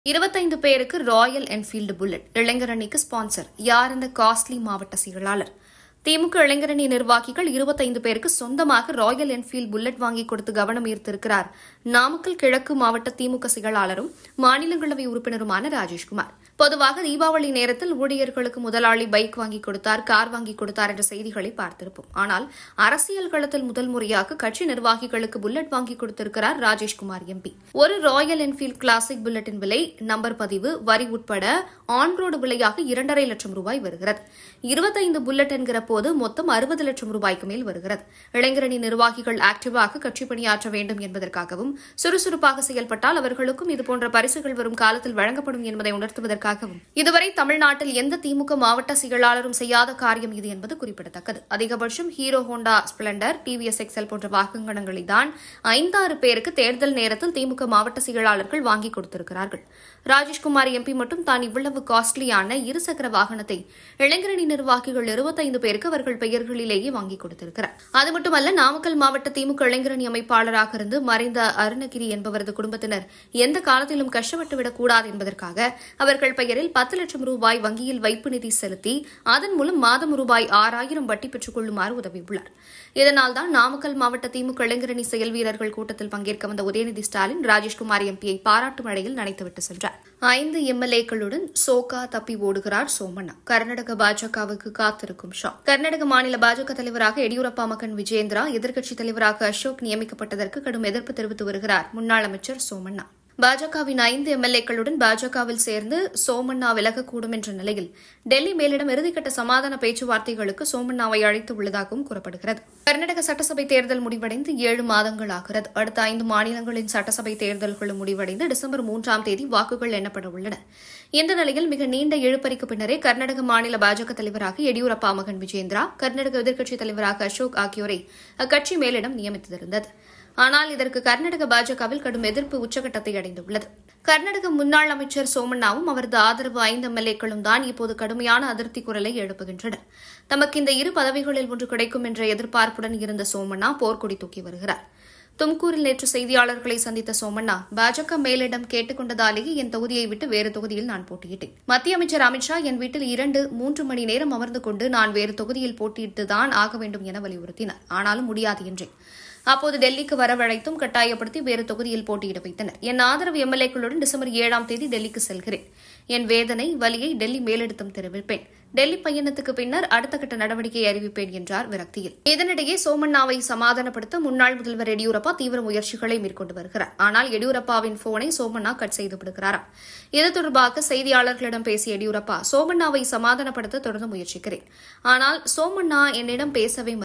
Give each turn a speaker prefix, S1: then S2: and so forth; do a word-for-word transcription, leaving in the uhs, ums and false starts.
S1: இருபத்தைந்து பேருக்கு Royal Enfield Bullet இளைஞரணிக்கு ஸ்பான்சர். யார் இந்த காஸ்ட்லி மாவட்ட செயலாளர்? திமுக இளைஞரணி நிர்வாகிகள் இருபத்தைந்து பேருக்கு சொந்தமாக ராயல் என்ஃபீல்டு புல்லட் வாங்கி கொடுத்து கவனம் ஈர்த்திருக்கிறார் நாமக்கல் கிழக்கு மாவட்ட திமுக செயலாளரும் மாநிலங்களவை உறுப்பினருமான ராஜேஷ்குமார். பொதுவாக தீபாவளி நேரத்தில் ஊழியர்களுக்கு முதலாளி பைக் வாங்கி கொடுத்தார், கார் வாங்கி கொடுத்தார் என்ற செய்திகளை பார்த்திருப்போம். ஆனால் அரசியல் களத்தில் முதல் முறையாக கட்சி நிர்வாகிகளுக்கு புல்லட் வாங்கி கொடுத்திருக்கிறார் ராஜேஷ்குமார் எம்பி. ஒரு ராயல் என்ஃபீல்டு கிளாசிக் புல்லட்டின் விலை, நம்பர் பதிவு, வரி உட்பட ஆன் ரோடு விலையாக இரண்டரை லட்சம் ரூபாய் வருகிறது. இருபத்தைந்து புல்லட் என்கிற போது மொத்தம் அறுபது லட்சம் ரூபாய்க்கு மேல் வருகிறது. இளைஞரணி நிர்வாகிகள் ஆக்டிவாக கட்சி பணியாற்ற வேண்டும் என்பதற்காகவும், சுறுசுறுப்பாக செயல்பட்டால் அவர்களுக்கும் இதுபோன்ற பரிசுகள் வரும் காலத்தில் வழங்கப்படும் என்பதை உணர்த்துவதற்காகவும் இதுவரை தமிழ்நாட்டில் எந்த திமுக மாவட்ட செயலாளரும் செய்யாத காரியம் இது என்பது குறிப்பிடத்தக்கது. அதிகபட்சம் Hero Honda Splendor, TVS Excel போன்ற வாகனங்களை தான் ஐந்தாறு பேருக்கு தேர்தல் நேரத்தில் திமுக மாவட்ட செயலாளர்கள் வாங்கி கொடுத்திருக்கிறார்கள். ராஜேஷ்குமார் எம்பி மட்டும் தான் இவ்வளவு காஸ்ட்லியான இருசக்கர வாகனத்தை இளைஞரணி நிர்வாகிகள் இருபத்தைந்து பேருக்கு அவர்கள் பெயர்களிலேயே வாங்கி கொடுத்திருக்கிறார். அது மட்டுமல்ல, நாமக்கல் மாவட்ட திமுக இளைஞரணி அமைப்பாளராக இருந்து மறைந்த அருணகிரி என்பவரது குடும்பத்தினர் எந்த காலத்திலும் கஷ்டப்பட்டுவிடக் கூடாது என்பதற்காக அவர்கள் பெயரில் பத்து லட்சம் ரூபாய் வங்கியில் வைப்பு நிதி செலுத்தி அதன் மூலம் மாதம் ரூபாய் ஆறாயிரம் வட்டி பெற்றுக் கொள்ளுமாறு உதவியுள்ளார். இதனால்தான் நாமக்கல் மாவட்ட திமுக இளைஞரணி செயல் வீரர்கள் கூட்டத்தில் பங்கேற்க வந்த உதயநிதி ஸ்டாலின் ராஜேஷ்குமார் எம்பியை பாராட்டு மழையில் நனைத்துவிட்டு சென்றார். ஐந்து எம்எல்ஏக்களுடன் சோகா தப்பி ஓடுகிறார் சோமண்ணா. கர்நாடக பாஜகவுக்கு காத்திருக்கும் ஷா. கர்நாடக மாநில பாஜக தலைவராக எடியூரப்பா மகன் விஜேந்திரா, எதிர்க்கட்சித் தலைவராக அசோக் நியமிக்கப்பட்டதற்கு கடும் எதிர்ப்பு தெரிவித்து வருகிறார் முன்னாள் அமைச்சர் சோமண்ணா. பாஜகவின் ஐந்து எம்எல்ஏக்களுடன் பாஜகவில் சேர்ந்து சோமண்ணா விலகக்கூடும் என்ற நிலையில் டெல்லி மேலிடம் இறுதிக்கட்ட சமாதான பேச்சுவார்த்தைகளுக்கு சோமண்ணாவை அழைத்து உள்ளதாகவும் கூறப்படுகிறது. கர்நாடக சட்டசபை தேர்தல் முடிவடைந்து ஏழு மாதங்கள் ஆகிறது. அடுத்த ஐந்து மாநிலங்களின் சட்டசபை தேர்தல்களும் முடிவடைந்து டிசம்பர் மூன்றாம் தேதி வாக்குகள் எண்ணப்பட உள்ளன. இந்த நிலையில் மிக நீண்ட இழுபறிக்கு பின்னரே கர்நாடக மாநில பாஜக தலைவராக எடியூரப்பா மகன் விஜேந்திரா, கர்நாடக எதிர்க்கட்சித் தலைவராக அசோக் ஆகியோரை அக்கட்சி மேலிடம் நியமித்திருந்தது. ஆனால் இதற்கு கர்நாடக பாஜகவில் கடும் எதிர்ப்பு உச்சகட்டத்தை அடைந்துள்ளது. கர்நாடக முன்னாள் அமைச்சர் சோமண்ணாவும் அவரது ஆதரவு ஐந்து எம்எல்ஏக்களும் தான் இப்போது கடுமையான அதிருப்தி குரலை எழுப்புகின்றனர். தமக்கு இந்த இரு பதவிகளில் ஒன்று கிடைக்கும் என்ற எதிர்பார்ப்புடன் இருந்த சோமண்ணா போர்க்கொடி தூக்கி வருகிறார். தும்கூரில் நேற்று செய்தியாளர்களை சந்தித்த சோமண்ணா, பாஜக மேலிடம் கேட்டுக் கொண்டதாலேயே என் தொகுதியை விட்டு வேறு தொகுதியில் நான் போட்டியிட்டேன். மத்திய அமைச்சர் அமித்ஷா என் வீட்டில் இரண்டு மூன்று மணி நேரம் அமர்ந்து கொண்டு நான் வேறு தொகுதியில் போட்டியிட்டுதான் ஆக வேண்டும் என வலியுறுத்தினார். ஆனாலும் முடியாது என்றேன். அப்போது டெல்லிக்கு வரவழைத்தும் கட்டாயப்படுத்தி வேறு தொகுதியில் போட்டியிட வைத்தனர். என் ஆதரவு எம்எல்ஏக்களுடன் டிசம்பர் ஏழாம் தேதி டெல்லிக்கு செல்கிறேன். என் வேதனை, வலியை டெல்லி மேலிடத்தும் தெரிவிப்பேன். டெல்லி பயணத்துக்கு பின்னர் அடுத்த கட்ட நடவடிக்கையை அறிவிப்பேன் என்றார் விரக்தியில். இதனிடையே சோமண்ணாவை சமாதானப்படுத்த முன்னாள் முதல்வர் எடியூரப்பா தீவிர முயற்சிகளை மேற்கொண்டு வருகிறார். ஆனால் எடியூரப்பாவின் போனை சோமண்ணா கட் செய்து விடுகிறாராம். இது தொடர்பாக செய்தியாளர்களிடம் பேசிய எடியூரப்பா, சோமண்ணாவை சமாதானப்படுத்த தொடர்ந்து முயற்சிக்கிறேன். ஆனால் சோமண்ணா என்னிடம் பேசவே